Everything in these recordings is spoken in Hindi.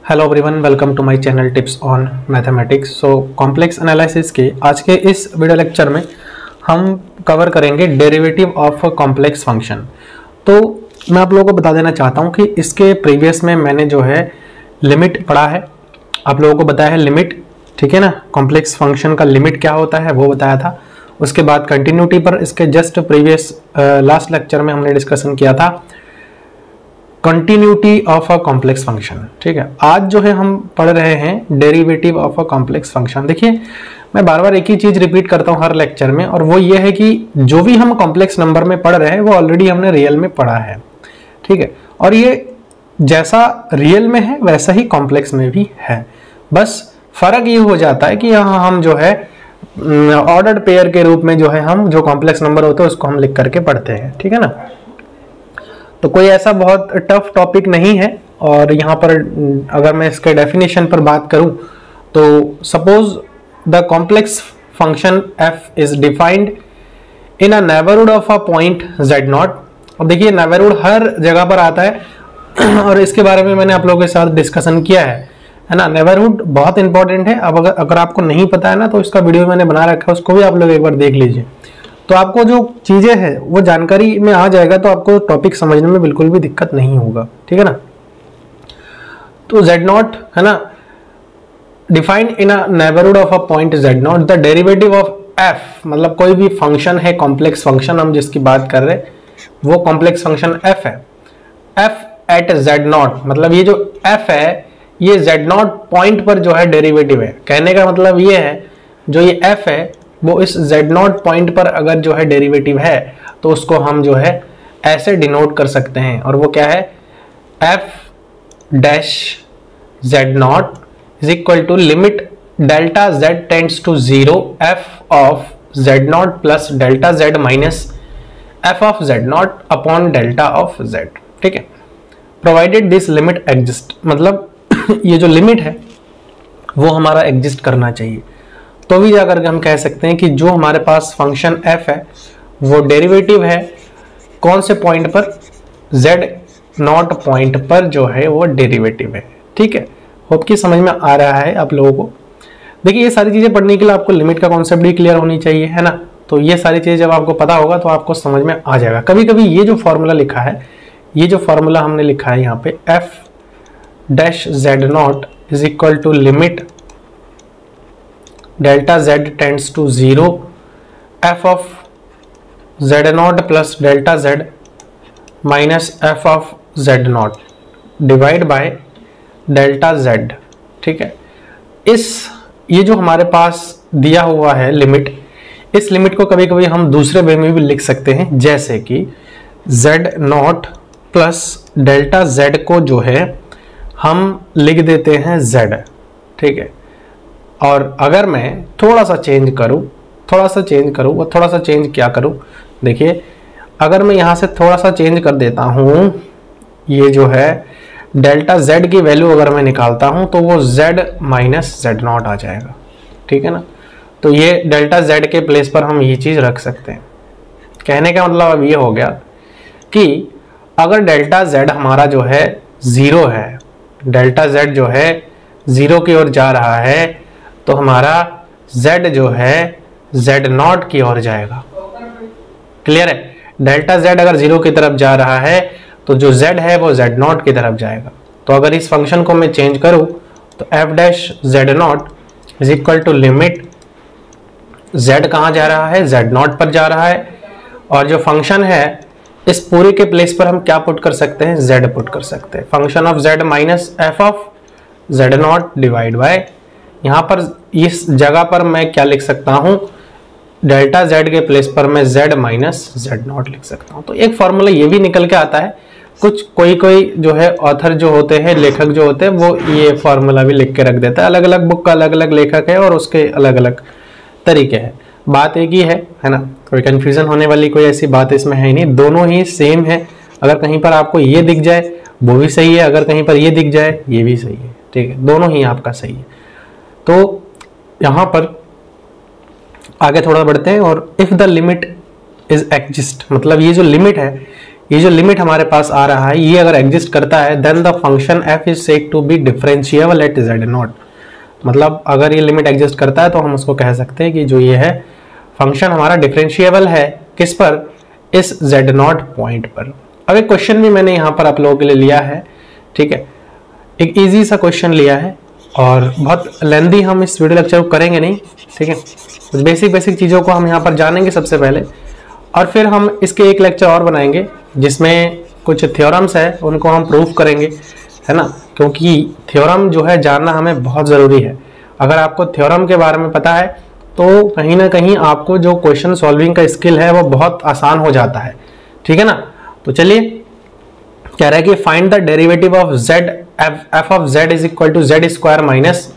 Hello everyone, welcome to my channel tips on mathematics. So complex analysis के आज के इस वीडियो लेक्चर में हम कवर करेंगे डेरिवेटिव ऑफ कॉम्प्लेक्स फंक्शन। तो मैं आप लोगों को बता देना चाहता हूं कि इसके प्रीवियस में मैंने जो है लिमिट पढ़ा है, आप लोगों को बताया है लिमिट, ठीक है ना। कॉम्प्लेक्स फंक्शन का लिमिट क्या होता है वो बताया था। उसके बाद कंटिन्यूटी पर इसके जस्ट प्रीवियस लास्ट लेक्चर में हमने डिस्कशन किया था continuity of a complex function, ठीक है। आज जो है हम पढ़ रहे हैं derivative of a complex function. देखिए, मैं बार बार एक ही चीज रिपीट करता हूं हर लेक्चर में, और वो ये है कि जो भी हम कॉम्प्लेक्स नंबर में पढ़ रहे हैं वो ऑलरेडी हमने रियल में पढ़ा है, ठीक है। और ये जैसा रियल में है वैसा ही कॉम्प्लेक्स में भी है, बस फर्क ये हो जाता है कि यहाँ हम जो है ऑर्डर्ड पेयर के रूप में जो है हम जो कॉम्प्लेक्स नंबर होते हैं उसको हम लिख करके पढ़ते हैं, ठीक है ना। तो कोई ऐसा बहुत टफ टॉपिक नहीं है। और यहाँ पर अगर मैं इसके डेफिनेशन पर बात करूं तो suppose the complex function f is defined in a neighbourhood of a point z0। और देखिए, नेबरहुड हर जगह पर आता है और इसके बारे में मैंने आप लोगों के साथ डिस्कशन किया है ना। नेबरहुड बहुत इंपॉर्टेंट है। अब अगर आपको नहीं पता है ना तो इसका वीडियो मैंने बना रखा है, उसको भी आप लोग एक बार देख लीजिए, तो आपको जो चीजें हैं वो जानकारी में आ जाएगा, तो आपको टॉपिक समझने में बिल्कुल भी दिक्कत नहीं होगा, ठीक है ना। तो z0 है ना, defined in a neighbourhood of a point z0 the derivative of f, मतलब कोई भी फंक्शन है, कॉम्प्लेक्स फंक्शन हम जिसकी बात कर रहे हैं वो कॉम्प्लेक्स फंक्शन f है। f एट z0, मतलब ये जो f है ये z0 पॉइंट पर जो है डेरिवेटिव है। कहने का मतलब ये है जो ये f है वो इस z0 पॉइंट पर अगर जो है डेरिवेटिव है तो उसको हम जो है ऐसे डिनोट कर सकते हैं, और वो क्या है, f dash z0 is equal to limit delta z tends to 0 f of z0 plus delta z minus f of z0 upon delta of z, ठीक है। प्रोवाइडेड दिस लिमिट एग्जिस्ट, मतलब ये जो लिमिट है वो हमारा एग्जिस्ट करना चाहिए, तो भी जाकर के हम कह सकते हैं कि जो हमारे पास फंक्शन f है वो डेरिवेटिव है कौन से पॉइंट पर, z0 पॉइंट पर जो है वो डेरिवेटिव है, ठीक है। होप कि समझ में आ रहा है आप लोगों को। देखिए, ये सारी चीजें पढ़ने के लिए आपको लिमिट का कॉन्सेप्ट भी क्लियर होनी चाहिए, है ना। तो ये सारी चीजें जब आपको पता होगा तो आपको समझ में आ जाएगा। कभी कभी ये जो फॉर्मूला लिखा है, ये जो फॉर्मूला हमने लिखा है यहाँ पे f dash z0 is equal to limit delta z tends to 0 f of z0 plus delta z minus f of z0 divide by delta z, ठीक है। ये जो हमारे पास दिया हुआ है लिमिट, इस लिमिट को कभी कभी हम दूसरे वे में भी लिख सकते हैं, जैसे कि z0 प्लस डेल्टा z को जो है हम लिख देते हैं z, ठीक है। और अगर मैं थोड़ा सा चेंज करूं और थोड़ा सा चेंज क्या करूं, देखिए, अगर मैं यहां से थोड़ा सा चेंज कर देता हूं, ये जो है डेल्टा z की वैल्यू अगर मैं निकालता हूं तो वो z माइनस z0 आ जाएगा, ठीक है ना। तो ये डेल्टा z के प्लेस पर हम ये चीज रख सकते हैं। कहने का मतलब अब ये हो गया कि अगर डेल्टा z हमारा जो है 0 है, डेल्टा z जो है 0 की ओर जा रहा है, तो हमारा z जो है z0 की ओर जाएगा। क्लियर है? डेल्टा z अगर 0 की तरफ जा रहा है तो जो z है वो z0 की तरफ जाएगा। तो अगर इस फंक्शन को मैं चेंज करूं तो f dash z0 is equal to limit z कहां जा रहा है, z0 पर जा रहा है, और जो फंक्शन है इस पूरे के प्लेस पर हम क्या पुट कर सकते हैं, z पुट कर सकते हैं। Function of z minus f of z0 divide by, यहाँ पर इस जगह पर मैं क्या लिख सकता हूँ, डेल्टा z के प्लेस पर मैं z माइनस z0 लिख सकता हूँ। तो एक फॉर्मूला ये भी निकल के आता है। कोई जो है ऑथर जो होते हैं, लेखक जो होते हैं, वो ये फॉर्मूला भी लिख के रख देता है। अलग अलग बुक का अलग अलग लेखक है और उसके अलग अलग तरीके हैं। बात एक ही है ना, कोई कंफ्यूजन होने वाली कोई ऐसी बात इसमें है ही नहीं, दोनों ही सेम है। अगर कहीं पर आपको ये दिख जाए वो भी सही है, अगर कहीं पर ये दिख जाए ये भी सही है, ठीक है, दोनों ही आपका सही है। तो यहाँ पर आगे थोड़ा बढ़ते हैं, और if the limit is exist, मतलब ये जो लिमिट है ये जो लिमिट हमारे पास आ रहा है ये अगर एग्जिस्ट करता है then the function f is said to be differentiable at z0। मतलब अगर ये लिमिट एग्जिस्ट करता है तो हम उसको कह सकते हैं कि जो ये है फंक्शन हमारा डिफरेंशिएबल है किस पर, इस z0 पॉइंट पर। अब एक क्वेश्चन भी मैंने यहाँ पर आप लोगों के लिए लिया है, ठीक है, एक इजी सा क्वेश्चन लिया है और बहुत लेंदी हम इस वीडियो लेक्चर को करेंगे नहीं, ठीक है। कुछ बेसिक चीज़ों को हम यहाँ पर जानेंगे सबसे पहले और फिर हम इसके एक लेक्चर और बनाएंगे जिसमें कुछ थ्योरम्स है उनको हम प्रूफ करेंगे, है ना, क्योंकि थ्योरम जो है जानना हमें बहुत ज़रूरी है। अगर आपको थ्योरम के बारे में पता है तो कहीं ना कहीं आपको जो क्वेश्चन सॉल्विंग का स्किल है वो बहुत आसान हो जाता है, ठीक है ना। तो चलिए कह रहा है कि find the derivative of z f of z is equal to z square minus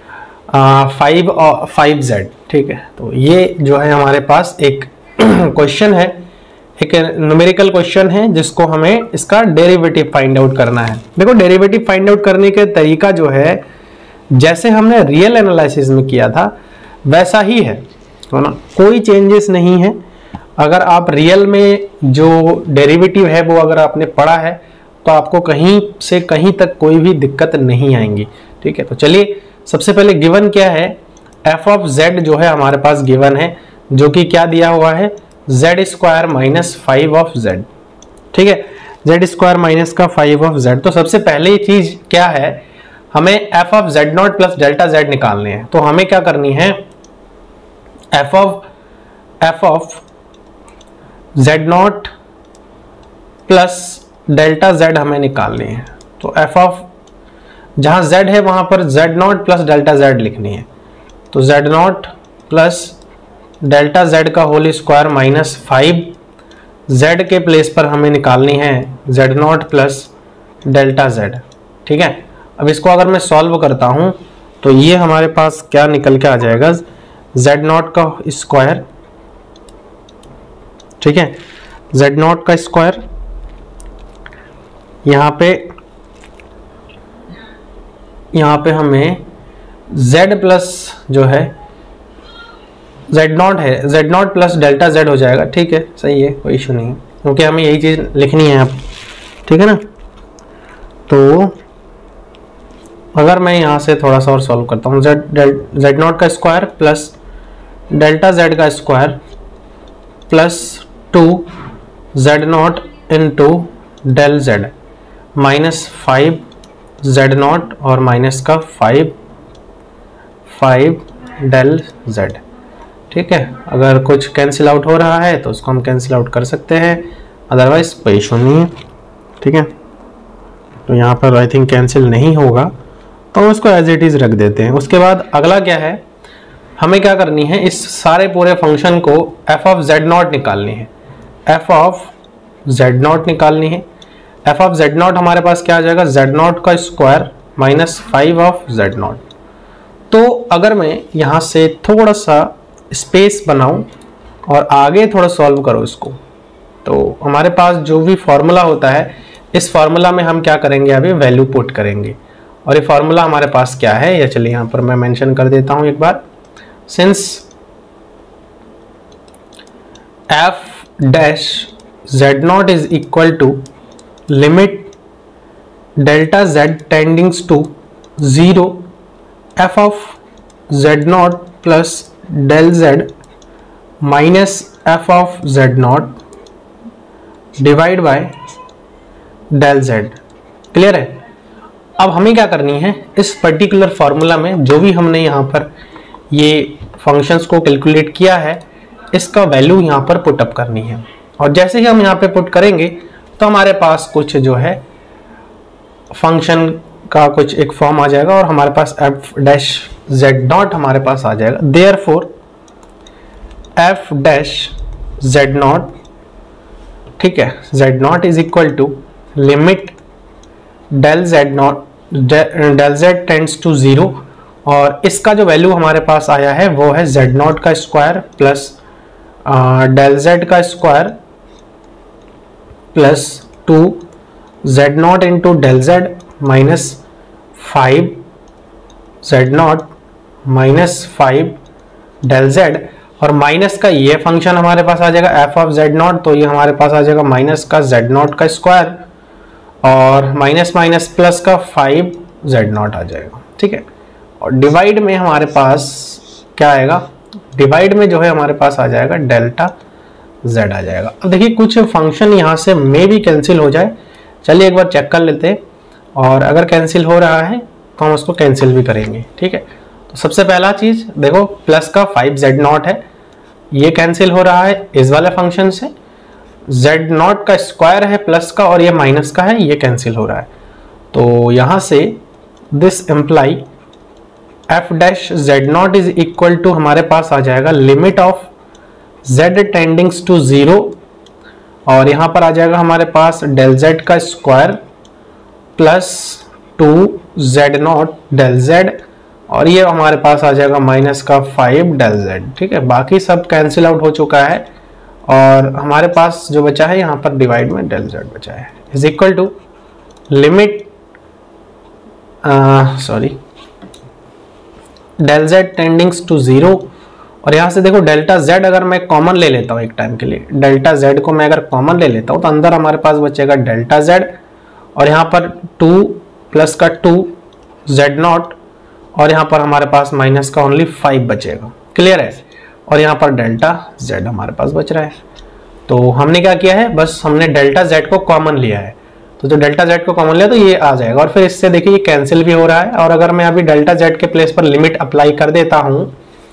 5z, ठीक है। तो ये जो है हमारे पास एक क्वेश्चन है, एक न्यूमेरिकल क्वेश्चन है जिसको हमें इसका डेरिवेटिव फाइंड आउट करना है। देखो डेरिवेटिव फाइंड आउट करने के तरीका जो है जैसे हमने रियल एनालिसिस में किया था वैसा ही है ना, कोई चेंजेस नहीं है। अगर आप रियल में जो डेरिवेटिव है वो अगर आपने पढ़ा है तो आपको कहीं से कहीं तक कोई भी दिक्कत नहीं आएंगी, ठीक है। तो चलिए सबसे पहले गिवन क्या है, f ऑफ z जो है हमारे पास गिवन है जो कि क्या दिया हुआ है, z square minus 5 of z, ठीक है, z स्क्वायर माइनस का 5 ऑफ z। तो सबसे पहले चीज क्या है, हमें f of z0 plus delta z निकालने हैं। तो हमें क्या करनी है, f of z0 plus delta z हमें निकालनी है। तो f ऑफ जहां z है वहां पर z0 प्लस डेल्टा z लिखनी है। तो z0 प्लस डेल्टा z का होल स्क्वायर माइनस 5, z के प्लेस पर हमें निकालनी है z0 प्लस डेल्टा z, ठीक है। अब इसको अगर मैं सॉल्व करता हूं तो ये हमारे पास क्या निकल के आ जाएगा, z0 का स्क्वायर, ठीक है, z0 का स्क्वायर, यहाँ पे हमें z प्लस जो है z0 है, z0 प्लस डेल्टा z हो जाएगा, ठीक है, सही है, कोई इशू नहीं है क्योंकि हमें यही चीज लिखनी है अब, ठीक है ना। तो अगर मैं यहाँ से थोड़ा सा और सॉल्व करता हूँ, z0 का स्क्वायर प्लस डेल्टा z का square plus 2 z0 into del z minus 5 z0 और माइनस का 5 डेल z, ठीक है। अगर कुछ कैंसिल आउट हो रहा है तो उसको हम कैंसिल आउट कर सकते हैं, अदरवाइज कोई इशू नहीं है, ठीक है। तो यहाँ पर आई थिंक कैंसिल नहीं होगा तो हम इसको एज इट इज रख देते हैं। उसके बाद अगला क्या है, हमें क्या करनी है, इस सारे पूरे फंक्शन को f ऑफ z0 निकालनी है, f ऑफ z0 निकालनी है। f ऑफ z0 हमारे पास क्या आ जाएगा, z0 का स्क्वायर माइनस 5 ऑफ z0। तो अगर मैं यहाँ से थोड़ा सा स्पेस बनाऊं और आगे थोड़ा सॉल्व करो इसको, तो हमारे पास जो भी फॉर्मूला होता है इस फॉर्मूला में हम क्या करेंगे, अभी वैल्यू पुट करेंगे। और ये फॉर्मूला हमारे पास क्या है, या चलिए यहाँ पर मैं मेंशन कर देता हूँ एक बार, since f dash z0 is equal to limit delta z tendings to 0 f of z0 plus del z minus f of z0 divide by del z, clear है। अब हमें क्या करनी है, इस पर्टिकुलर फॉर्मूला में जो भी हमने यहाँ पर ये फंक्शंस को कैलकुलेट किया है इसका वैल्यू यहाँ पर पुट अप करनी है। और जैसे ही हम यहाँ पे पुट करेंगे तो हमारे पास कुछ जो है फंक्शन का कुछ एक फॉर्म आ जाएगा और हमारे पास f डैश z0 हमारे पास आ जाएगा। देयरफॉर f डैश z0, ठीक है, z0 is equal to limit del z tends to 0 और इसका जो वैल्यू हमारे पास आया है वो है z0 का स्क्वायर प्लस डेल z का square plus 2 z0 into del z minus 5 z0 minus 5 del z। और माइनस का ये फंक्शन हमारे पास आ जाएगा एफ ऑफ जेड नॉट, तो ये हमारे पास आ जाएगा माइनस का जेड नॉट का स्क्वायर और माइनस माइनस प्लस का 5 जेड नॉट आ जाएगा। ठीक है, और डिवाइड में हमारे पास क्या आएगा, डिवाइड में जो है हमारे पास आ जाएगा डेल्टा जेड आ जाएगा। अब देखिए कुछ फंक्शन यहाँ से मे भी कैंसिल हो जाए, चलिए एक बार चेक कर लेते हैं, और अगर कैंसिल हो रहा है तो हम उसको कैंसिल भी करेंगे। ठीक है, तो सबसे पहला चीज देखो प्लस का 5 जेड नॉट है, ये कैंसिल हो रहा है इस वाले फंक्शन से, जेड नॉट का स्क्वायर है प्लस का और ये माइनस का है, ये कैंसिल हो रहा है। तो यहां से this implies f dash z naught is equal to हमारे पास आ जाएगा limit of z tendings to 0, और यहां पर आ जाएगा हमारे पास डेल z का square plus 2 z naught del z, और ये हमारे पास आ जाएगा माइनस का 5 डेल z। ठीक है, बाकी सब कैंसिल आउट हो चुका है और हमारे पास जो बचा है यहाँ पर डिवाइड में डेल z बचा है is equal to limit del z tendings to 0, और यहां से देखो डेल्टा z अगर मैं कॉमन ले लेता हूं एक टाइम के लिए, डेल्टा z को मैं अगर कॉमन ले लेता हूं तो अंदर हमारे पास बचेगा डेल्टा z, और यहां पर 2 प्लस का 2 जेड नॉट, और यहां पर हमारे पास माइनस का ओनली 5 बचेगा। क्लियर है, और यहां पर डेल्टा z हमारे पास बच रहा है। तो हमने क्या किया है, बस हमने डेल्टा z को कॉमन लिया है, तो जो डेल्टा z को कॉमन लिया तो ये आ जाएगा, और फिर इससे देखिए ये कैंसिल भी हो रहा है, और अगर मैं अभी डेल्टा z के प्लेस पर लिमिट अप्लाई कर देता हूं,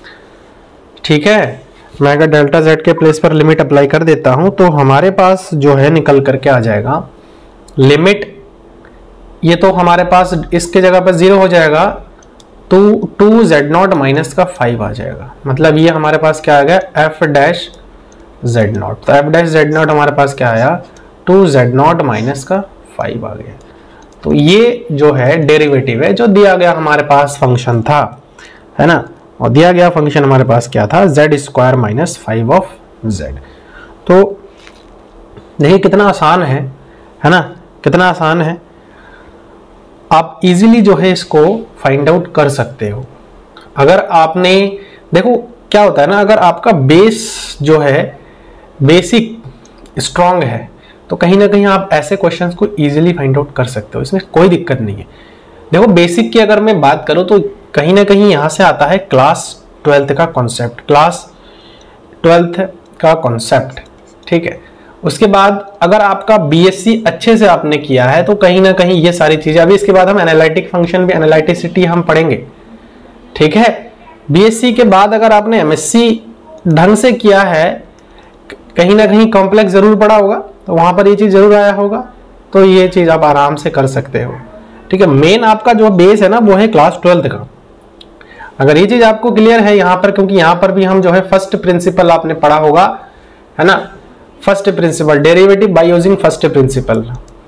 ठीक है, मैं अगर डेल्टा z के प्लेस पर लिमिट अप्लाई कर देता हूं तो हमारे पास जो है निकल करके आ जाएगा लिमिट, ये तो हमारे पास इसके जगह पर 0 हो जाएगा, तो 2 जेड नॉट माइनस का 5 आ जाएगा, मतलब ये हमारे पास क्या आ गया एफ डैश जेड नॉट, तो एफ डैश जेड नॉट हमारे पास क्या आया 2 जेड नॉट माइनस का 5 आ गया। तो ये जो है डेरिवेटिव है जो दिया गया हमारे पास फंक्शन था, है ना, और दिया गया फंक्शन हमारे पास क्या था z square minus 5 of z. तो देखिए कितना आसान है ना, कितना आसान है, आप इजीली जो है इसको फाइंड आउट कर सकते हो। अगर आपने देखो क्या होता है ना, अगर आपका बेस जो है बेसिक स्ट्रांग है तो कहीं ना कहीं आप ऐसे क्वेश्चंस को इजीली फाइंड आउट कर सकते हो, इसमें कोई दिक्कत नहीं है। देखो बेसिक की अगर मैं बात करूं तो कहीं ना कहीं यहां से आता है क्लास 12th का कॉन्सेप्ट, क्लास 12th का कॉन्सेप्ट। ठीक है, उसके बाद अगर आपका बीएससी अच्छे से आपने किया है तो कहीं ना कहीं ये सारी चीजें, अभी इसके बाद हम एनालिटिक फंक्शन भी, एनालिटिसिटी हम पढ़ेंगे। ठीक है, बीएससी के बाद अगर आपने एमएससी ढंग से किया है, कहीं ना कहीं कॉम्प्लेक्स जरूर पढ़ा होगा, तो वहां पर ये चीज जरूर आया होगा, तो ये चीज आप आराम से कर सकते हो। ठीक है, मेन आपका जो बेस है ना वो है क्लास 12th का। अगर ये चीज आपको क्लियर है यहाँ पर, क्योंकि यहाँ पर भी हम जो है फर्स्ट प्रिंसिपल आपने पढ़ा होगा, है ना, first principle derivative by using first principle.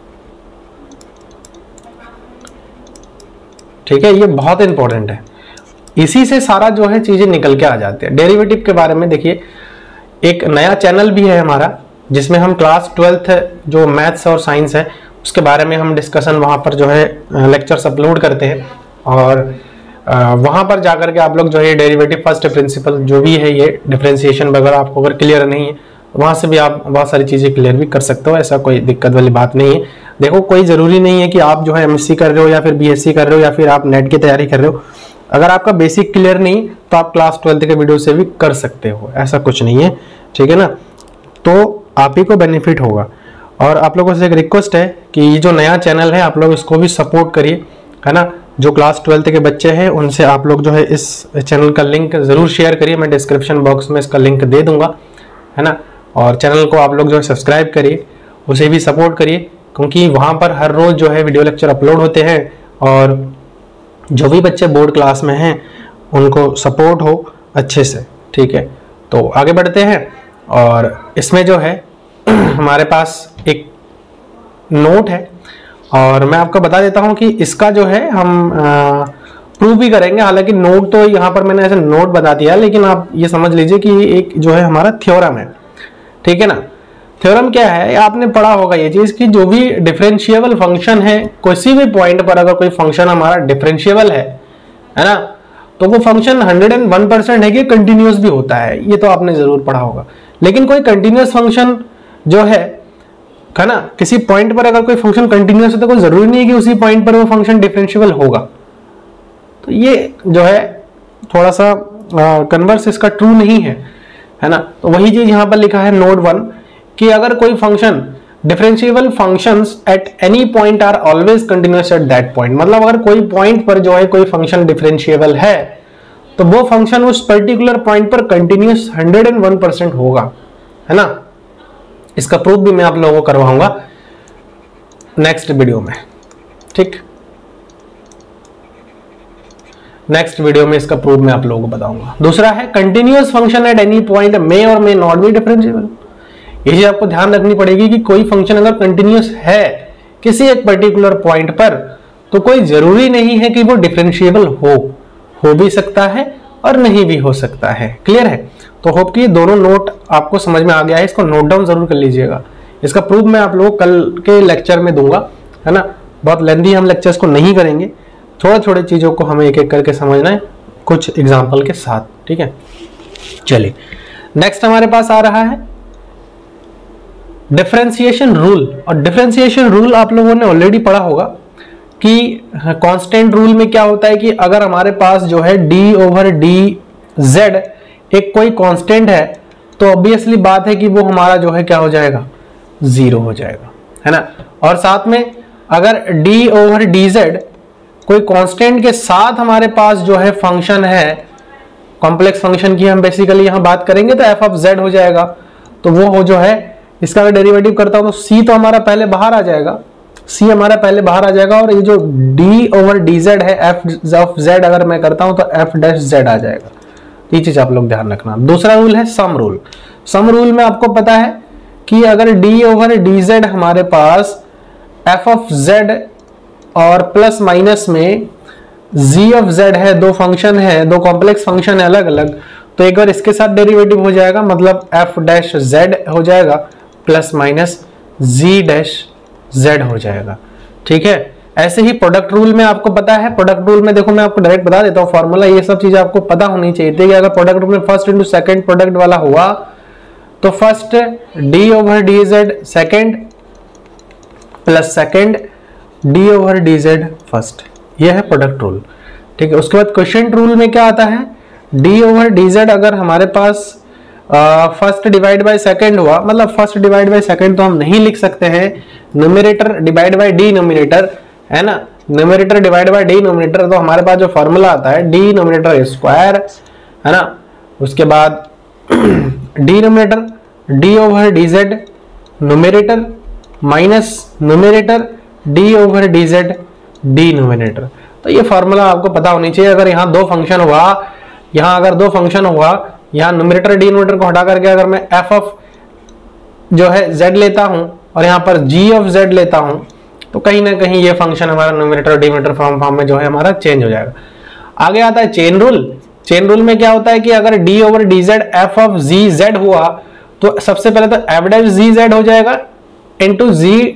ठीक है, ये बहुत इंपॉर्टेंट है, इसी से सारा जो है चीजें निकल के आ जाती है। डेरिवेटिव के बारे में देखिए एक नया चैनल भी है हमारा जिसमें हम क्लास 12th जो मैथ्स और साइंस है उसके बारे में हम डिस्कशन वहां पर जो है लेक्चर्स अपलोड करते हैं, और वहां पर जाकर के आप लोग जो है डेरिवेटिव फर्स्ट प्रिंसिपल जो भी है, ये डिफरेंशिएशन वगैरह आपको अगर क्लियर नहीं है वहां से भी आप बहुत सारी चीजें क्लियर भी कर सकते हो, ऐसा कोई दिक्कत वाली बात नहीं है। देखो कोई जरूरी नहीं है कि आप जो है एमएससी कर रहे हो या फिर बीएससी कर रहे हो या फिर आप नेट की तैयारी कर रहे हो, अगर आपका बेसिक क्लियर नहीं तो आप क्लास 12th के वीडियो से भी कर सकते हो, ऐसा कुछ नहीं है। ठीक है ना, तो आप ही को बेनिफिट होगा। और आप लोगों से एक रिक्वेस्ट है कि ये जो नया चैनल है आप लोग इसको भी सपोर्ट करिए, है ना, जो क्लास 12th के बच्चे हैं उनसे आप लोग जो है इस चैनल का लिंक जरूर शेयर करिए, मैं डिस्क्रिप्शन बॉक्स में इसका लिंक दे दूंगा, है ना, और चैनल को आप लोग जो है सब्सक्राइब करिए, उसे भी सपोर्ट करिए, क्योंकि वहाँ पर हर रोज जो है वीडियो लेक्चर अपलोड होते हैं, और जो भी बच्चे बोर्ड क्लास में हैं उनको सपोर्ट हो अच्छे से। ठीक है, तो आगे बढ़ते हैं, और इसमें जो है हमारे पास एक नोट है, और मैं आपको बता देता हूं कि इसका जो है हम प्रूव भी करेंगे। हालांकि नोट तो यहाँ पर मैंने ऐसे नोट बता दिया, लेकिन आप ये समझ लीजिए कि एक जो है हमारा थ्योरम है। ठीक है ना, थ्योरम क्या है, आपने पढ़ा होगा ये चीज कि जो भी डिफरेंशिएबल फंक्शन है, किसी भी पॉइंट पर अगर कोई फंक्शन हमारा डिफरेंशिएबल है ना, तो वो फंक्शन 101% है कि कंटिन्यूस भी होता है, ये तो आपने जरूर पढ़ा होगा। लेकिन कोई कंटिन्यूस फंक्शन जो है ना, किसी पॉइंट पर अगर कोई फंक्शन कंटिन्यूस है तो कोई जरूरी नहीं है कि उसी पॉइंट पर वो फंक्शन डिफरेंशिएबल होगा। तो ये जो है थोड़ा सा कन्वर्स इसका ट्रू नहीं है ना। तो वही चीज यहां पर लिखा है नोड 1 कि अगर कोई function differentiable functions at any point are always continuous at that point, मतलब अगर कोई पॉइंट पर जो है कोई फंक्शन डिफरेंशिएबल है तो वो फंक्शन उस पर्टिकुलर पॉइंट पर कंटिन्यूस 101% होगा, है ना। इसका प्रूफ भी मैं आप लोगों को करवाऊंगा नेक्स्ट वीडियो में, ठीक। नेक्स्ट वीडियो में इसका प्रूफ मैं आप लोगों को बताऊंगा। दूसरा है continuous function at any point may और मे नॉट बी डिफरेंशिएबल। ये चीज आपको ध्यान रखनी पड़ेगी कि कोई फंक्शन अगर कंटिन्यूअस है किसी एक पर्टिकुलर पॉइंट पर तो कोई जरूरी नहीं है कि वो डिफरेंशिएबल हो भी सकता है और नहीं भी हो सकता है। क्लियर है? तो होप कि दोनों नोट आपको समझ में आ गया है, इसको नोट डाउन जरूर कर लीजिएगा। इसका प्रूफ मैं आप लोगों को कल के लेक्चर में दूंगा, है ना। बहुत लेंथी हम लेक्चर्स को नहीं करेंगे, थोड़े थोड़े चीजों को हमें एक एक करके समझना है कुछ एग्जाम्पल के साथ, ठीक है। चलिए नेक्स्ट हमारे पास आ रहा है डिफरेंशिएशन रूल। और डिफरेंशिएशन रूल आप लोगों ने ऑलरेडी पढ़ा होगा कि कांस्टेंट रूल में क्या होता है कि अगर हमारे पास जो है d/dz एक कोई कांस्टेंट है तो ऑब्वियसली बात है कि वो हमारा जो है क्या हो जाएगा, 0 हो जाएगा, है ना। और साथ में अगर d/dz कोई कांस्टेंट के साथ हमारे पास जो है फंक्शन है, कॉम्प्लेक्स फंक्शन की हम बेसिकली यहां बात करेंगे तो f(z) हो जाएगा। तो वो हो जो है इसका अगर डेरिवेटिव करता हूं तो c तो हमारा पहले बाहर आ जाएगा, c हमारा पहले बाहर आ जाएगा और ये जो d/dz है f(z) अगर मैं करता हूं तो f'(z) आ जाएगा। ये चीज आप लोग ध्यान रखना। दूसरा रूल है सम रूल। सम रूल में आपको पता है कि अगर d/dz हमारे पास f(z) और प्लस माइनस में g(z) है, दो फंक्शन है, दो कॉम्प्लेक्स फंक्शन है अलग अलग, तो एक बार इसके साथ डेरिवेटिव हो जाएगा, मतलब f'(z) हो जाएगा प्लस माइनस g'(z) हो जाएगा, ठीक है। ऐसे ही प्रोडक्ट रूल में आपको पता है, प्रोडक्ट रूल में देखो मैं आपको डायरेक्ट बता देता हूँ फॉर्मूला, ये सब चीजें आपको पता होनी चाहिए थी कि अगर प्रोडक्ट रूल में फर्स्ट इंटू सेकंड प्रोडक्ट वाला हुआ तो first d/dz second plus second d/dz first, ये है प्रोडक्ट रूल, ठीक है। उसके बाद क्वोशिएंट रूल में क्या आता है, d/dz अगर हमारे पास फर्स्ट डिवाइड बाय सेकंड हुआ, मतलब फर्स्ट डिवाइड बाय सेकंड तो हम नहीं लिख सकते हैं, न्यूमरेटर डिवाइड बाय डिनोमिनेटर, है ना। न्यूमरेटर डिवाइड बाय डिनोमिनेटर, तो हमारे पास जो फॉर्मूला आता है डिनोमिनेटर स्क्वायर, है ना। उसके बाद denominator d/dz numerator minus numerator d/dz denominator. तो ये फॉर्मूला आपको पता होनी चाहिए। अगर यहाँ दो फंक्शन हुआ, यहाँ अगर दो फंक्शन हुआ, यहाँ न्यूमरेटर डिनोमिनेटर को हटा करके अगर मैं f जो है z लेता हूं और यहाँ पर g(z) लेता हूं तो कहीं ना कहीं ये फंक्शन हमारा न्यूमरेटर डिनोमिनेटर फॉर्म में जो है हमारा चेंज हो जाएगा। आगे आता है चेन रूल। चेन रूल में क्या होता है कि अगर d/dz f(z) हुआ तो सबसे पहले तो f'(z) हो जाएगा इंटू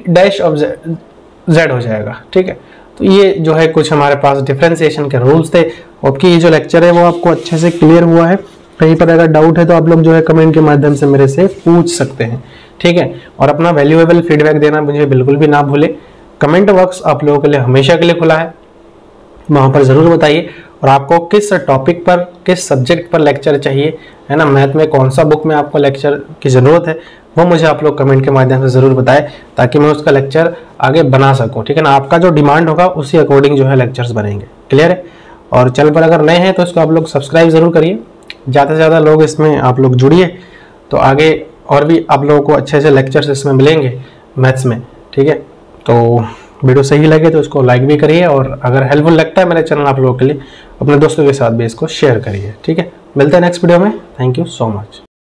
g'(z) हो जाएगा, ठीक है। तो ये जो है कुछ हमारे पास डिफरेंशिएशन के रूल्स थे। आपकी ये जो लेक्चर है वो आपको अच्छे से क्लियर हुआ है। कहीं पर अगर डाउट है तो आप लोग जो है कमेंट के माध्यम से मेरे से पूछ सकते हैं, ठीक है। और अपना वैल्यूएबल फीडबैक देना मुझे बिल्कुल भी ना भूले। कमेंट बॉक्स आप लोगों के लिए हमेशा के लिए खुला है, वहां पर जरूर बताइए और आपको किस टॉपिक पर, किस सब्जेक्ट पर लेक्चर चाहिए, है ना। मैथ में कौन सा बुक में आपको लेक्चर की जरूरत है वो मुझे आप लोग कमेंट के माध्यम से जरूर बताएं ताकि मैं उसका लेक्चर आगे बना सकूं, ठीक है ना। आपका जो डिमांड होगा उसी अकॉर्डिंग जो है लेक्चर्स बनेंगे। क्लियर है? और चैनल पर अगर नए हैं तो इसको आप लोग सब्सक्राइब जरूर करिए, ज़्यादा से ज़्यादा लोग इसमें आप लोग जुड़िए तो आगे और भी आप लोगों को अच्छे से लेक्चर्स इसमें मिलेंगे मैथ्स में, ठीक है। तो वीडियो सही लगे तो इसको लाइक भी करिए और अगर हेल्पफुल लगता है मेरे चैनल आप लोगों के लिए अपने दोस्तों के साथ भी इसको शेयर करिए, ठीक है। मिलते हैं नेक्स्ट वीडियो में। Thank you so much.